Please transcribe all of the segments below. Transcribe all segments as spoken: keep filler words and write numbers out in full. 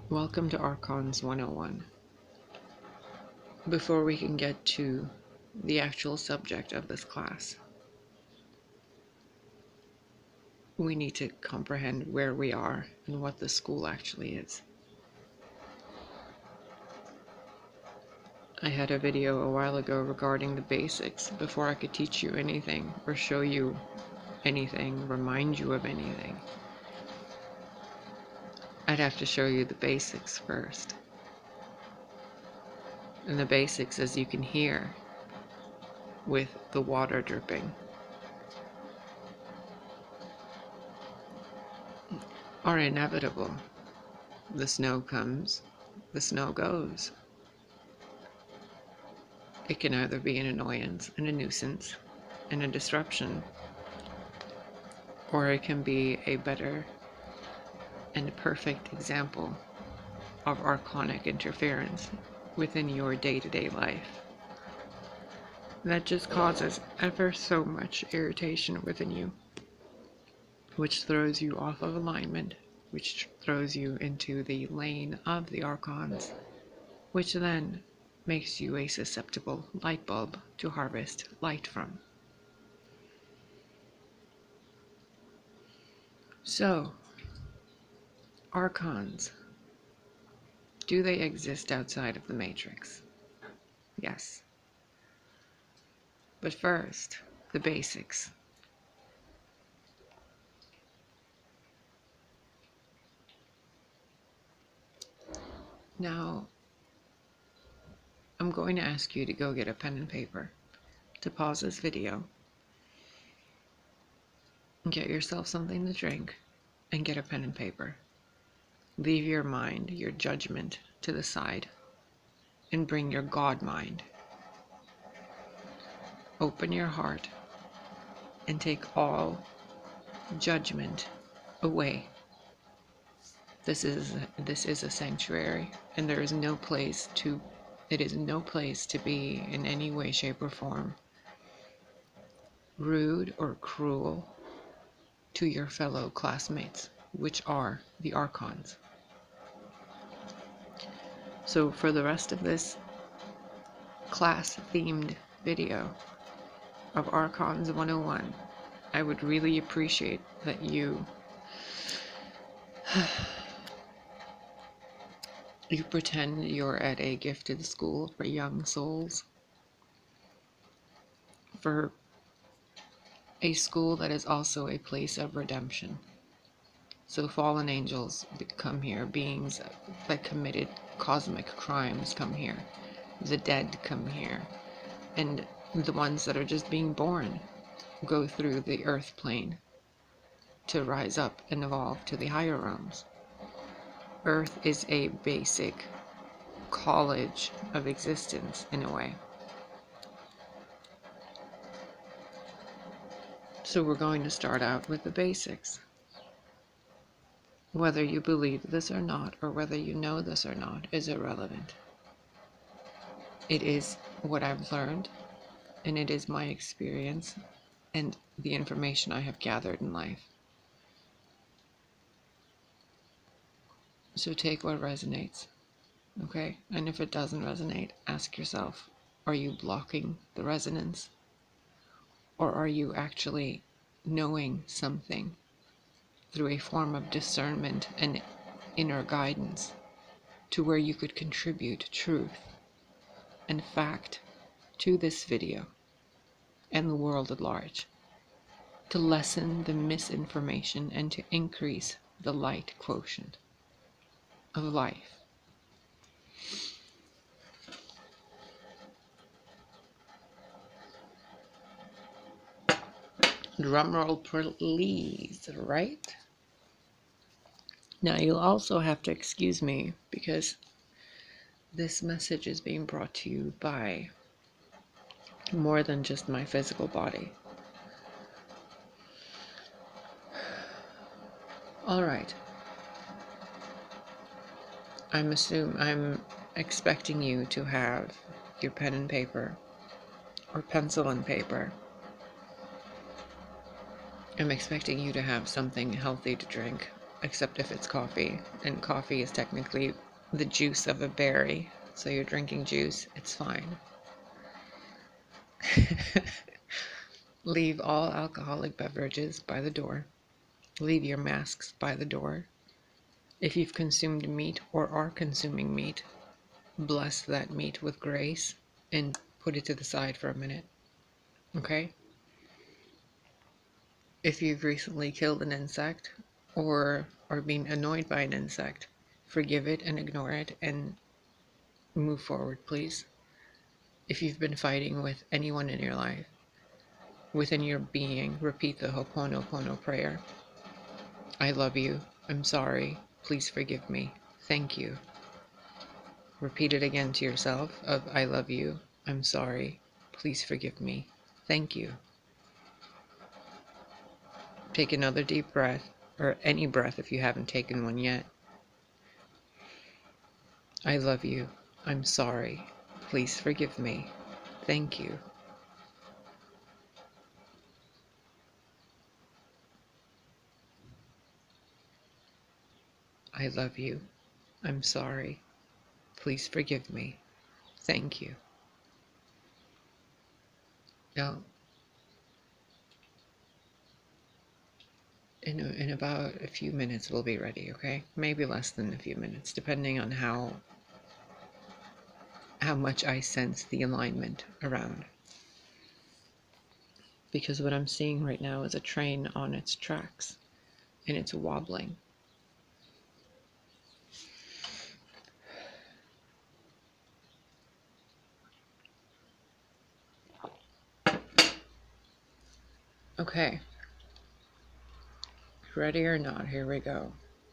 Welcome to Archons one oh one. Before we can get to the actual subject of this class, we need to comprehend where we are and what the school actually is. I had a video a while ago regarding the basics before I could teach you anything or show you anything, remind you of anything. I'd have to show you the basics first. And the basics, as you can hear, with the water dripping, are inevitable. The snow comes, the snow goes. It can either be an annoyance and a nuisance and a disruption, or it can be a better and perfect example of archonic interference within your day-to-day life. That just causes ever so much irritation within you, which throws you off of alignment, which throws you into the lane of the Archons, which then makes you a susceptible light bulb to harvest light from. So, Archons, do they exist outside of the Matrix? Yes. But first, the basics. Now, I'm going to ask you to go get a pen and paper, to pause this video, get yourself something to drink, and get a pen and paper. Leave your mind, your judgment to the side, and bring your God mind. Open your heart and take all judgment away. This is this is a sanctuary, and there is no place to it is no place to be in any way, shape, or form rude or cruel to your fellow classmates, which are the Archons. So for the rest of this class-themed video of Archons one oh one, I would really appreciate that you you pretend you're at a gifted school for young souls, for a school that is also a place of redemption. So fallen angels come here, beings that committed cosmic crimes come here, the dead come here, and the ones that are just being born go through the earth plane to rise up and evolve to the higher realms. Earth is a basic college of existence in a way. So we're going to start out with the basics. Whether you believe this or not, or whether you know this or not, is irrelevant. It is what I've learned, and it is my experience and the information I have gathered in life. So take what resonates, okay? And if it doesn't resonate, ask yourself, are you blocking the resonance? Or are you actually knowing something through a form of discernment and inner guidance to where you could contribute truth and fact to this video and the world at large, to lessen the misinformation and to increase the light quotient of life. Drumroll please, right? Now you'll also have to excuse me because this message is being brought to you by more than just my physical body. All right. I'm assume I'm expecting you to have your pen and paper or pencil and paper. I'm expecting you to have something healthy to drink. except if it's coffee, and coffee is technically the juice of a berry, so you're drinking juice, it's fine. Leave all alcoholic beverages by the door. Leave your masks by the door. If you've consumed meat or are consuming meat, bless that meat with grace and put it to the side for a minute. Okay? If you've recently killed an insect or are being annoyed by an insect, forgive it and ignore it and move forward, please. If you've been fighting with anyone in your life, within your being, repeat the Ho'oponopono prayer. I love you. I'm sorry. Please forgive me. Thank you. Repeat it again to yourself of I love you. I'm sorry. Please forgive me. Thank you. Take another deep breath, or any breath if you haven't taken one yet. I love you. I'm sorry. Please forgive me. Thank you. I love you. I'm sorry. Please forgive me. Thank you. Now, in, in about a few minutes we'll be ready, okay? Maybe less than a few minutes, depending on how how much I sense the alignment around. Because what I'm seeing right now is a train on its tracks, and it's wobbling. Okay. Ready or not, here we go.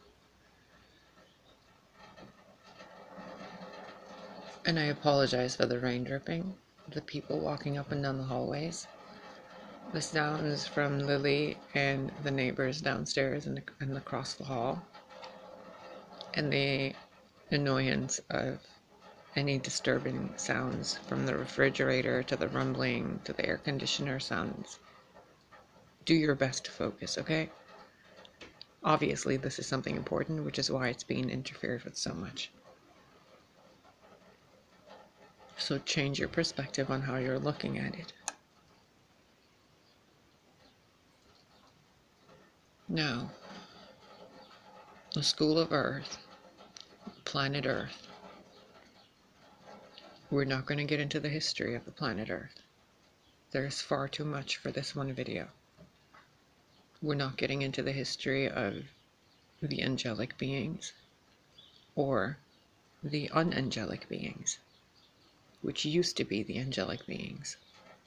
And I apologize for the rain dripping, the people walking up and down the hallways, the sounds from Lily and the neighbors downstairs and, and across the hall, and the annoyance of any disturbing sounds from the refrigerator to the rumbling to the air conditioner sounds. Do your best to focus, okay? Obviously, this is something important, which is why it's being interfered with so much. So change your perspective on how you're looking at it. Now, the School of Earth, planet Earth. We're not going to get into the history of the planet Earth. There's far too much for this one video. We're not getting into the history of the angelic beings or the unangelic beings, which used to be the angelic beings.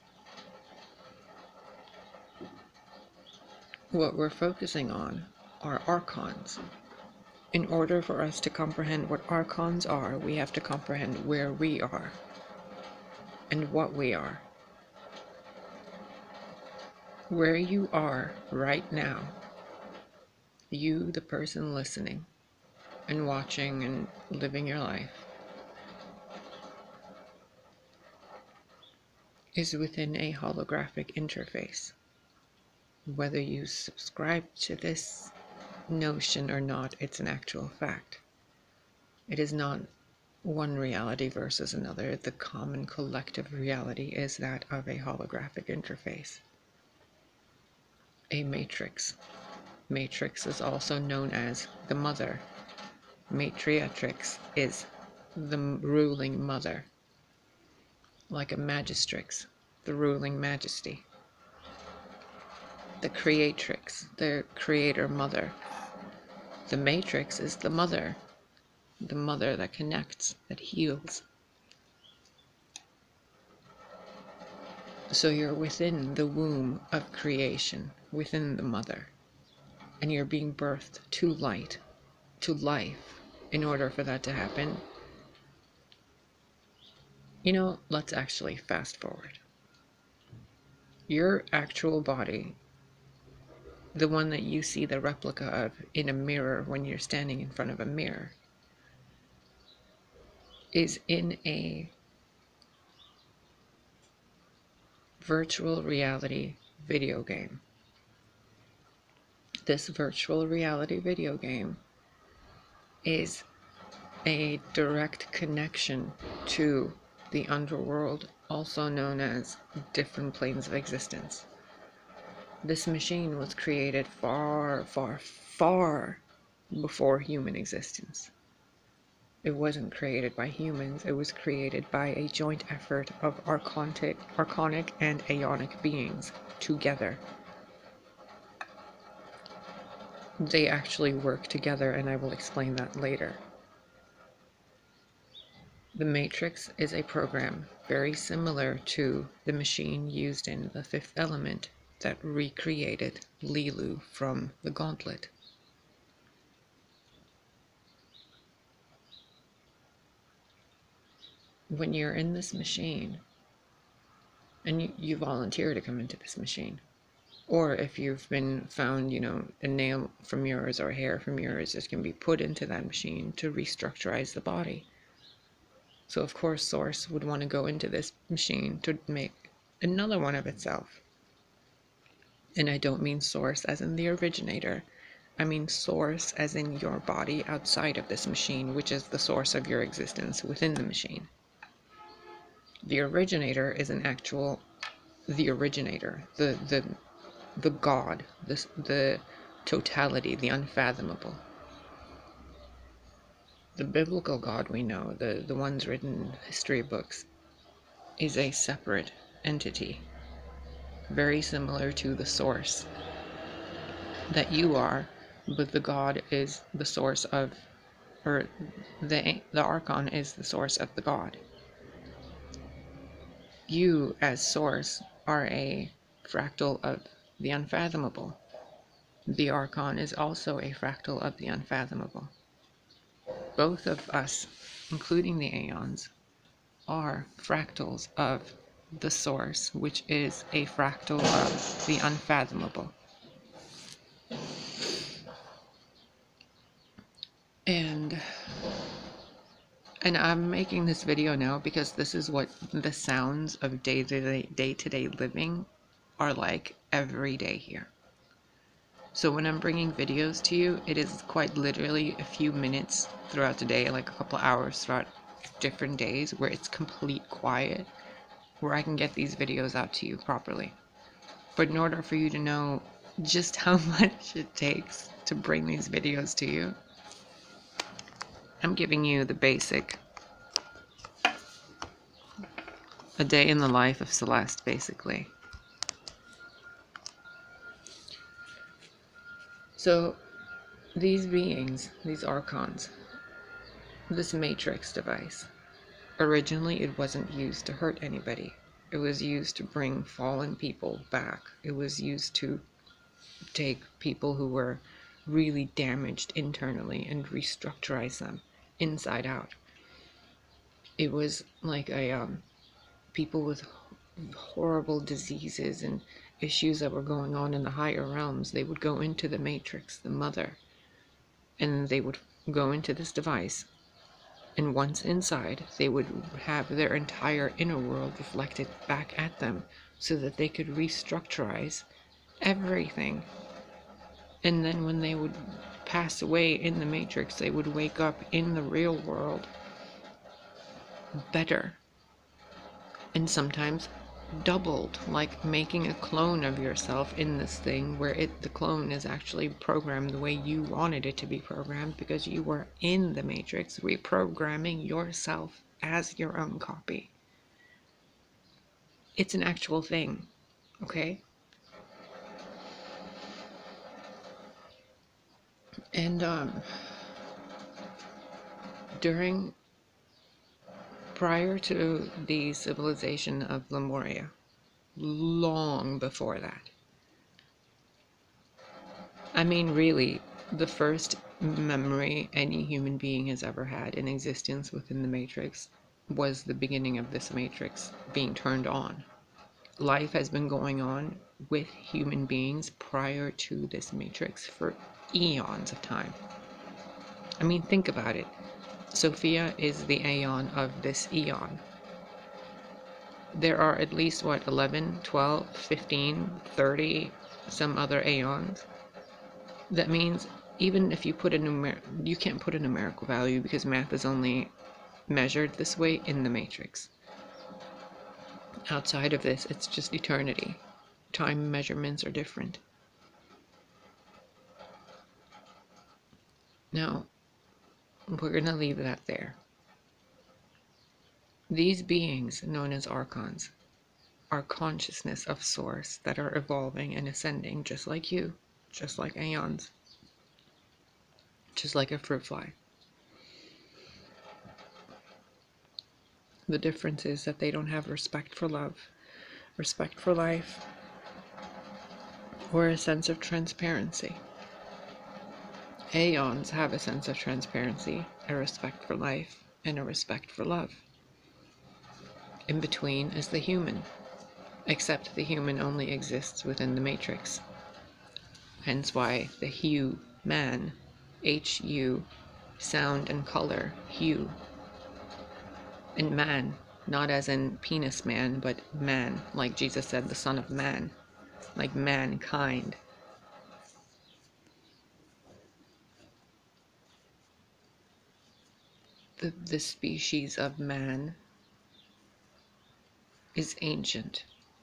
What we're focusing on are Archons. In order for us to comprehend what Archons are, we have to comprehend where we are and what we are. Where you are right now, you, the person listening and watching and living your life, is within a holographic interface. Whether you subscribe to this notion or not, it's an actual fact. It is not one reality versus another. The common collective reality is that of a holographic interface. A matrix. Matrix is also known as the mother. Matriatrix is the ruling mother. Like a magistrix, the ruling majesty. The creatrix, the creator mother. The matrix is the mother, the mother that connects, that heals. So you're within the womb of creation, within the mother, and you're being birthed to light, to life. In order for that to happen, you know, let's actually fast forward. Your actual body, the one that you see the replica of in a mirror when you're standing in front of a mirror, is in a virtual reality video game This virtual reality video game is a direct connection to the underworld, also known as different planes of existence. This machine was created far, far, far before human existence. It wasn't created by humans, it was created by a joint effort of archonic, archonic and aeonic beings together. They actually work together, and I will explain that later. The Matrix is a program very similar to the machine used in The Fifth Element that recreated Lilu from the Gauntlet. When you're in this machine, and you, you volunteer to come into this machine, or if you've been found, you know, a nail from yours or hair from yours, it can be put into that machine to restructurize the body. So of course Source would want to go into this machine to make another one of itself. And I don't mean Source as in the originator. I mean Source as in your body outside of this machine, which is the source of your existence within the machine. The originator is an actual, the originator, the the the God, the, the totality, the unfathomable. The biblical God we know, the, the ones written in history books, is a separate entity, very similar to the source that you are, but the God is the source of, or the, the Archon is the source of the God. You, as source, are a fractal of the unfathomable. The Archon is also a fractal of the unfathomable. Both of us, including the Aeons, are fractals of the source, which is a fractal of the unfathomable. And and I'm making this video now because this is what the sounds of day-to-day day-to-day living are like every day here. So when I'm bringing videos to you, it is quite literally a few minutes throughout the day, like a couple hours throughout different days where it's complete quiet, where I can get these videos out to you properly. But in order for you to know just how much it takes to bring these videos to you, I'm giving you the basic, a day in the life of Celeste, basically. So, these beings, these Archons, this Matrix device, originally it wasn't used to hurt anybody. It was used to bring fallen people back. It was used to take people who were really damaged internally and restructurize them inside out. It was like a um, people with horrible diseases and issues that were going on in the higher realms. They would go into the Matrix, the mother, and they would go into this device. And once inside, they would have their entire inner world reflected back at them so that they could restructurize everything. And then when they would pass away in the Matrix, they would wake up in the real world better. And sometimes doubled, like making a clone of yourself in this thing where it the clone is actually programmed the way you wanted it to be programmed because you were in the Matrix reprogramming yourself as your own copy. It's an actual thing, okay? And um during prior to the civilization of Lemuria, long before that. I mean, really, the first memory any human being has ever had in existence within the Matrix was the beginning of this Matrix being turned on. Life has been going on with human beings prior to this Matrix for eons of time. I mean, think about it. Sophia is the Aeon of this eon. There are at least, what, eleven, twelve, fifteen, thirty, some other Aeons. That means even if you put a numer- you can't put a numerical value because math is only measured this way in the matrix. Outside of this, it's just eternity. Time measurements are different. Now, we're going to leave that there. These beings, known as Archons, are consciousness of Source that are evolving and ascending just like you, just like Aeons, just like a fruit fly. The difference is that they don't have respect for love, respect for life, or a sense of transparency. Aeons have a sense of transparency, a respect for life, and a respect for love. In between is the human, except the human only exists within the matrix. Hence why the hue, man, H U, sound and color, hue. And man, not as in penis man, but man, like Jesus said, the Son of Man, like mankind. The, the species of man is ancient.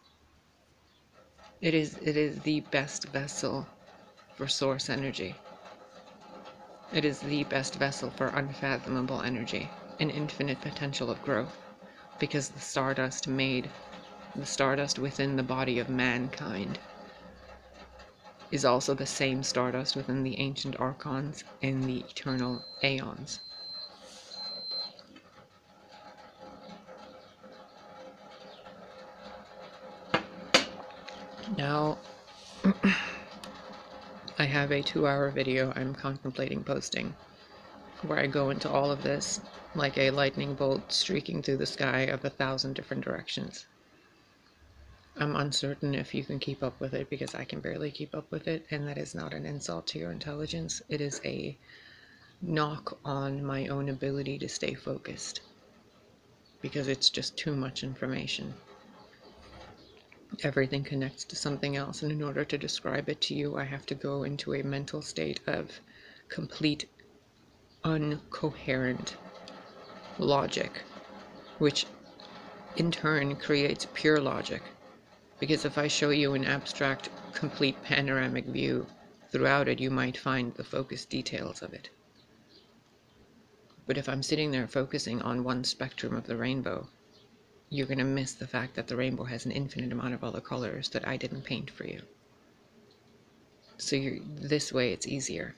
It is, it is the best vessel for source energy. It is the best vessel for unfathomable energy and infinite potential of growth, because the stardust made, the stardust within the body of mankind is also the same stardust within the ancient Archons and the eternal Aeons. Now, I have a two-hour video I'm contemplating posting, where I go into all of this like a lightning bolt streaking through the sky of a thousand different directions. I'm uncertain if you can keep up with it, because I can barely keep up with it, and that is not an insult to your intelligence. It is a knock on my own ability to stay focused, because it's just too much information. Everything connects to something else, and in order to describe it to you, I have to go into a mental state of complete uncoherent logic, which in turn creates pure logic. Because if I show you an abstract, complete panoramic view, throughout it you might find the focused details of it. But if I'm sitting there focusing on one spectrum of the rainbow, you're going to miss the fact that the rainbow has an infinite amount of other colors that I didn't paint for you. So you're, this way it's easier.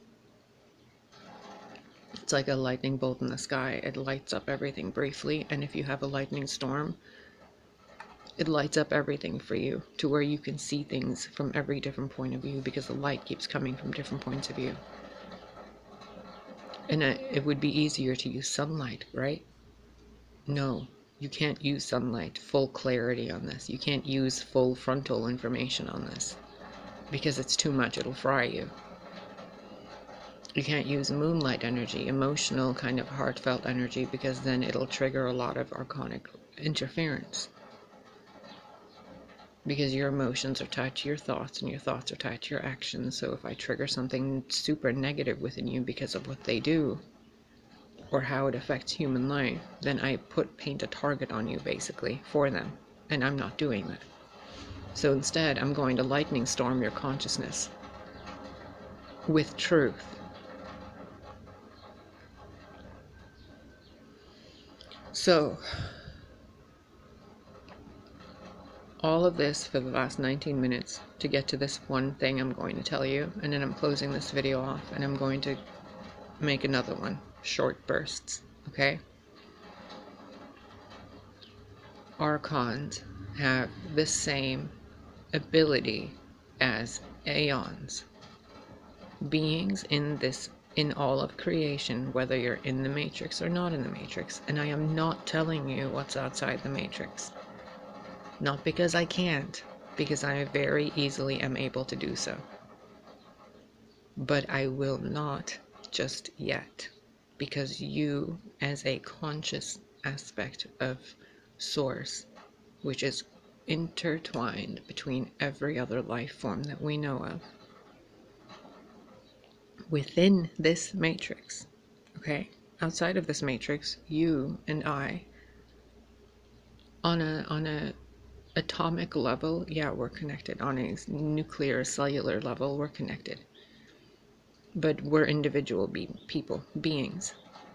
It's like a lightning bolt in the sky. It lights up everything briefly, and if you have a lightning storm, it lights up everything for you to where you can see things from every different point of view, because the light keeps coming from different points of view. And it would be easier to use sunlight, right? No. You can't use sunlight, full clarity on this. You can't use full frontal information on this, because it's too much, it'll fry you. You can't use moonlight energy, emotional kind of heartfelt energy, because then it'll trigger a lot of archonic interference. Because your emotions are tied to your thoughts, and your thoughts are tied to your actions. So if I trigger something super negative within you because of what they do, or how it affects human life, then I put paint a target on you basically for them, and I'm not doing that. So instead, I'm going to lightning storm your consciousness with truth. So all of this for the last nineteen minutes to get to this one thing I'm going to tell you, and then I'm closing this video off, and I'm going to make another one, short bursts, okay? Archons have the same ability as Aeons. Beings in this, in all of creation, whether you're in the Matrix or not in the Matrix, and I am not telling you what's outside the Matrix. Not because I can't, because I very easily am able to do so. But I will not just yet, because you, as a conscious aspect of Source, which is intertwined between every other life form that we know of, Within this matrix, okay, outside of this matrix, you and I, on a on a atomic level, yeah, we're connected. On a nuclear cellular level, we're connected. But we're individual be people, beings.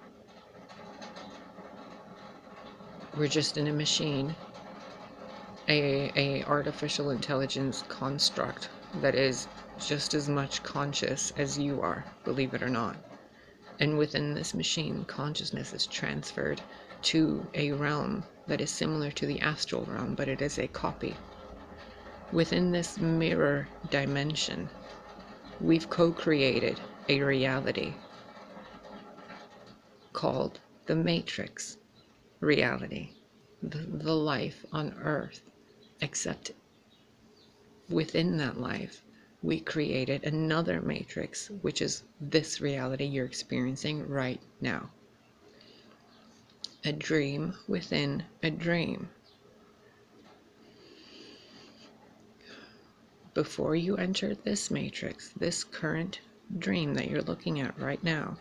We're just in a machine, a, a artificial intelligence construct that is just as much conscious as you are, believe it or not. And within this machine, consciousness is transferred to a realm that is similar to the astral realm, but it is a copy. Within this mirror dimension, we've co-created a reality called the Matrix reality, the, the life on Earth. Except within that life, we created another matrix, which is this reality you're experiencing right now. A dream within a dream. Before you entered this matrix, this current dream that you're looking at right now,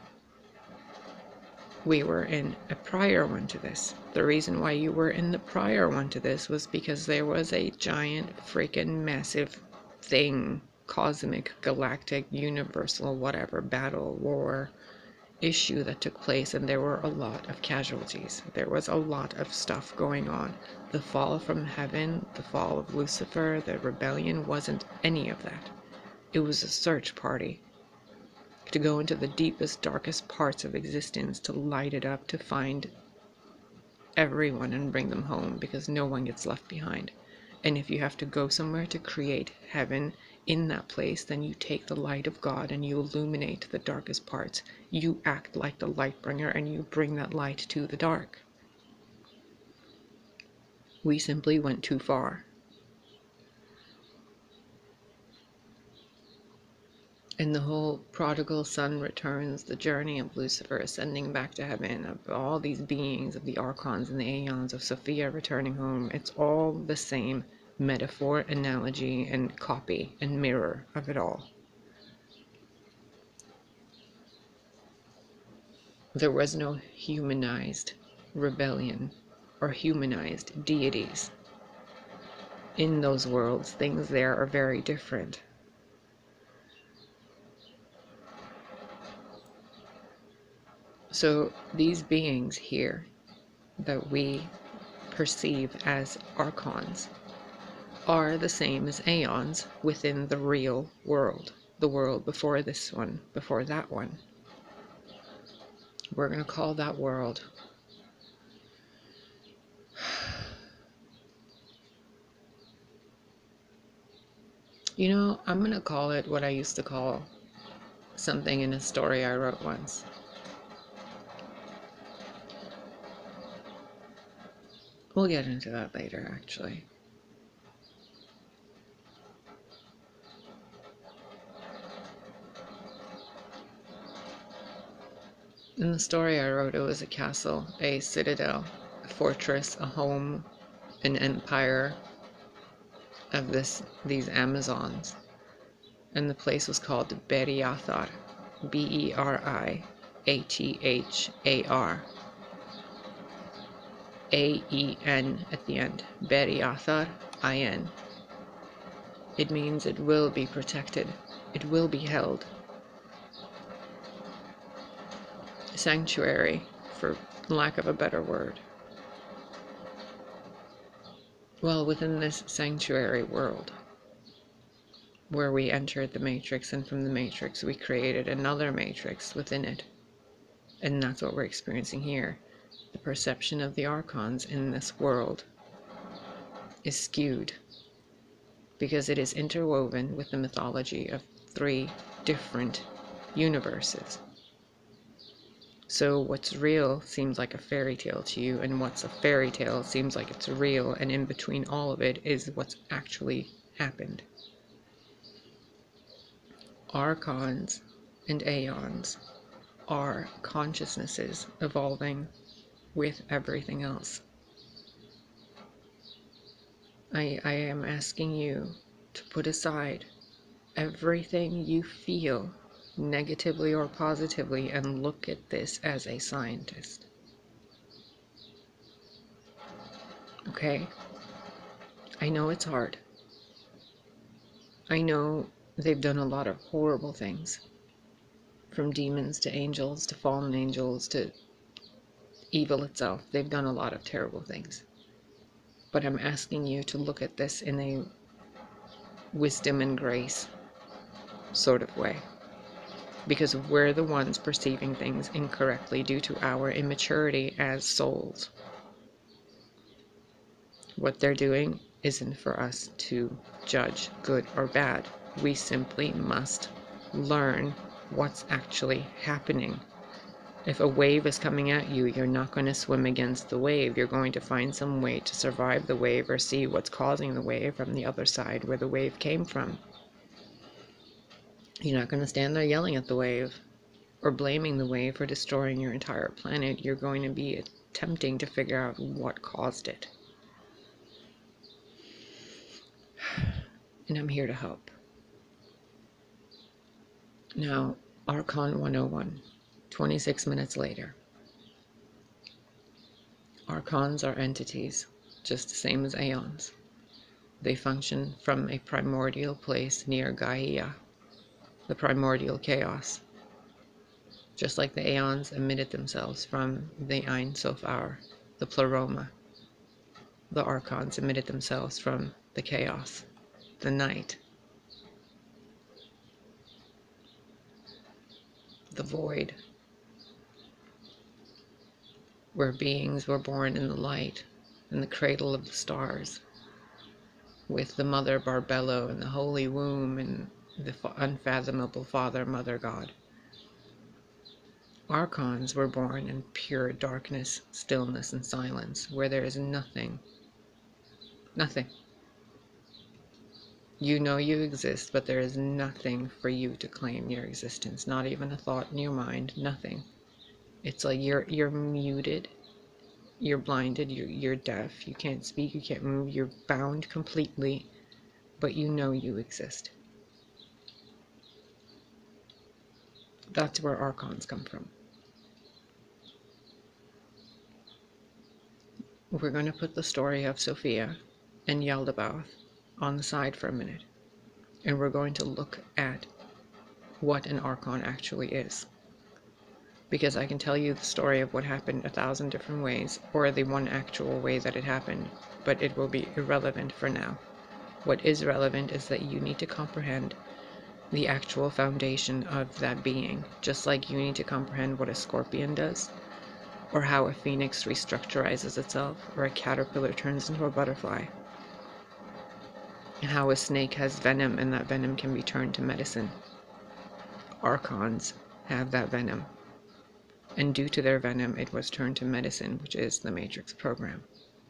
we were in a prior one to this. The reason why you were in the prior one to this was because there was a giant, freaking massive thing, cosmic, galactic, universal, whatever, battle, war, issue that took place, and there were a lot of casualties. There was a lot of stuff going on. The fall from heaven, the fall of Lucifer, the rebellion wasn't any of that. It was a search party to go into the deepest, darkest parts of existence, to light it up, to find everyone and bring them home, because no one gets left behind. And if you have to go somewhere to create heaven in that place, then you take the light of God and you illuminate the darkest parts. You act like the light bringer and you bring that light to the dark. We simply went too far. And the whole prodigal son returns, the journey of Lucifer ascending back to heaven, of all these beings, of the Archons and the Aeons, of Sophia returning home, it's all the same metaphor, analogy, and copy and mirror of it all. There was no humanized rebellion or humanized deities. In those worlds, things there are very different. So these beings here that we perceive as Archons are the same as Aeons within the real world, the world before this one, before that one. We're going to call that world you know, I'm going to call it what I used to call something in a story I wrote once. We'll get into that later, actually. In the story I wrote, it was a castle, a citadel, a fortress, a home, an empire of this these Amazons. And the place was called Beriathar, B E R I A T H A R. A E N at the end. Beriathar, I N. It means it will be protected. It will be held. Sanctuary, for lack of a better word. Well, within this sanctuary world, where we entered the Matrix, and from the Matrix we created another Matrix within it. And that's what we're experiencing here. The perception of the Archons in this world is skewed because it is interwoven with the mythology of three different universes. So what's real seems like a fairy tale to you, and what's a fairy tale seems like it's real, and in between all of it is what's actually happened. Archons and Aeons are consciousnesses evolving with everything else. I, I am asking you to put aside everything you feel negatively or positively and look at this as a scientist. Okay? I know it's hard. I know they've done a lot of horrible things. From demons to angels to fallen angels to evil itself. They've done a lot of terrible things. But I'm asking you to look at this in a wisdom and grace sort of way. Because we're the ones perceiving things incorrectly due to our immaturity as souls. What they're doing isn't for us to judge good or bad. We simply must learn what's actually happening. If a wave is coming at you, you're not going to swim against the wave. You're going to find some way to survive the wave or see what's causing the wave from the other side where the wave came from. You're not going to stand there yelling at the wave or blaming the wave for destroying your entire planet. You're going to be attempting to figure out what caused it. And I'm here to help. Now, Archon one oh one, twenty-six minutes later. Archons are entities, just the same as Aeons. They function from a primordial place near Gaia, the primordial chaos. Just like the Aeons emitted themselves from the Ein Sof Hour, the Pleroma, the Archons emitted themselves from the chaos, the night, the void, where beings were born in the light, in the cradle of the stars, with the Mother Barbello and the Holy Womb and the unfathomable Father, Mother God. Archons were born in pure darkness, stillness, and silence, where there is nothing. Nothing. You know you exist, but there is nothing for you to claim your existence. Not even a thought in your mind. Nothing. It's like you're you're muted. You're blinded. You're, you're deaf. You can't speak. You can't move. You're bound completely, but you know you exist. That's where Archons come from. We're going to put the story of Sophia and Yaldabaoth on the side for a minute, and we're going to look at what an Archon actually is. Because I can tell you the story of what happened a thousand different ways, or the one actual way that it happened, but it will be irrelevant for now. What is relevant is that you need to comprehend the actual foundation of that being, just like you need to comprehend what a scorpion does, or how a phoenix restructurizes itself, or a caterpillar turns into a butterfly, and how a snake has venom and that venom can be turned to medicine. Archons have that venom, and due to their venom it was turned to medicine, which is the Matrix program.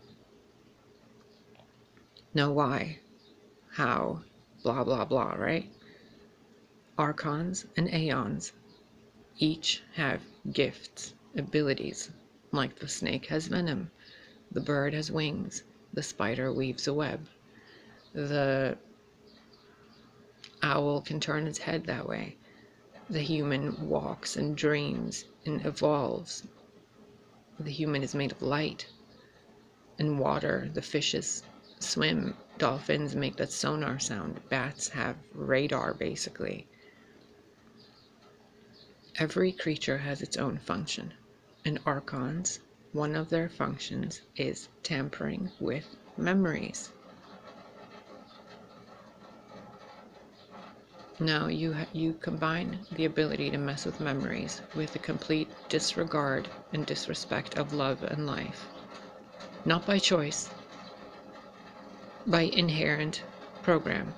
Now why? How? Blah blah blah, right? Archons and Aeons each have gifts, abilities, like the snake has venom, the bird has wings, the spider weaves a web, the owl can turn its head that way, the human walks and dreams and evolves, the human is made of light and water, the fishes swim, dolphins make that sonar sound, bats have radar basically. Every creature has its own function, and Archons, one of their functions is tampering with memories. Now you ha you combine the ability to mess with memories with the complete disregard and disrespect of love and life. Not by choice, by inherent program.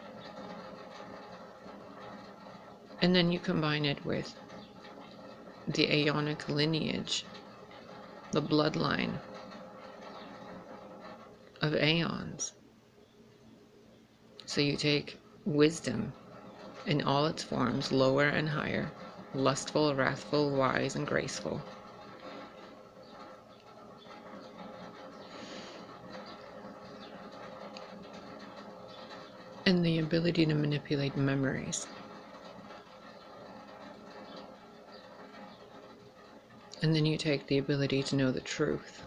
And then you combine it with the Aeonic lineage, the bloodline of Aeons. So you take wisdom in all its forms, lower and higher, lustful, wrathful, wise, and graceful. And the ability to manipulate memories. And then you take the ability to know the truth,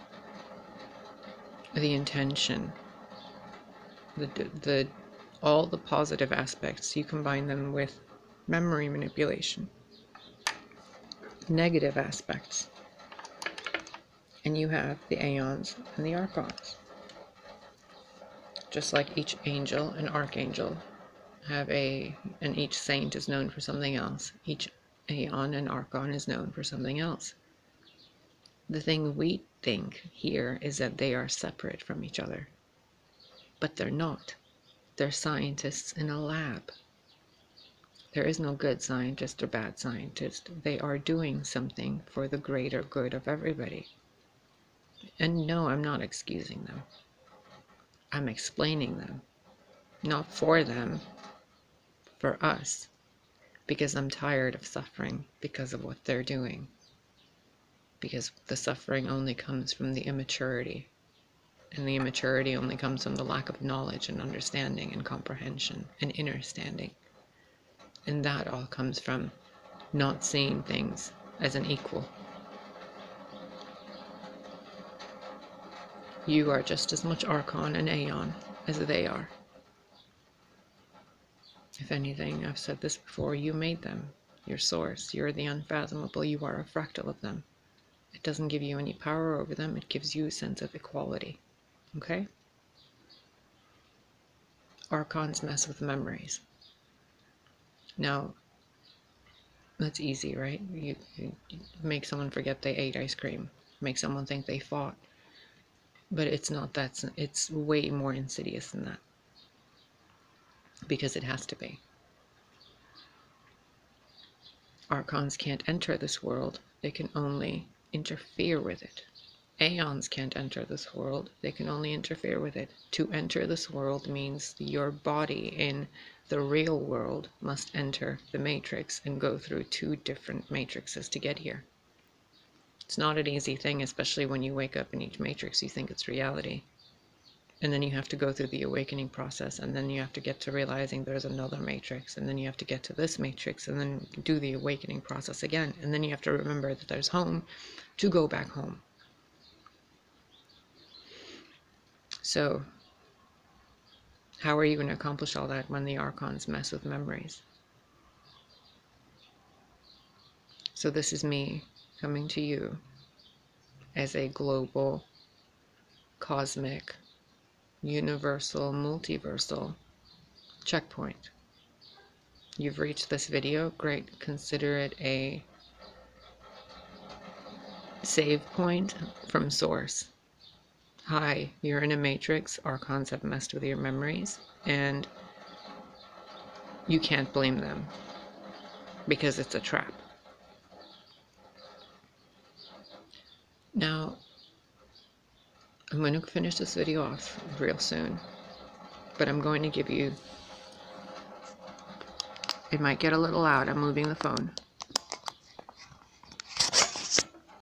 the intention, the, the, all the positive aspects. You combine them with memory manipulation, negative aspects, and you have the Aeons and the Archons. Just like each angel and archangel have a, and each saint is known for something else, each Aeon and Archon is known for something else. The thing we think here is that they are separate from each other, but they're not. They're scientists in a lab. There is no good scientist or bad scientist. They are doing something for the greater good of everybody. And no, I'm not excusing them. I'm explaining them. Not for them, for us. Because I'm tired of suffering because of what they're doing. Because the suffering only comes from the immaturity. And the immaturity only comes from the lack of knowledge and understanding and comprehension and understanding. And that all comes from not seeing things as an equal. You are just as much Archon and Aeon as they are. If anything, I've said this before, you made them. Your source. You're the unfathomable. You are a fractal of them. It doesn't give you any power over them. It gives you a sense of equality. Okay? Archons mess with memories. Now, that's easy, right? You, you, you make someone forget they ate ice cream. Make someone think they fought. But it's not that. It's way more insidious than that. Because it has to be. Archons can't enter this world. They can only interfere with it. Aeons can't enter this world. They can only interfere with it. To enter this world means your body in the real world must enter the matrix and go through two different matrices to get here. It's not an easy thing, especially when you wake up in each matrix, you think it's reality. And then you have to go through the awakening process, and then you have to get to realizing there's another matrix, and then you have to get to this matrix, and then do the awakening process again. And then you have to remember that there's home to go back home. So, how are you going to accomplish all that when the Archons mess with memories? So this is me coming to you as a global, cosmic, universal, multiversal checkpoint. You've reached this video, great. Consider it a save point from source. Hi, you're in a matrix. Archons have messed with your memories, and you can't blame them because it's a trap. Now, I'm going to finish this video off real soon, but I'm going to give you, it might get a little loud, I'm moving the phone.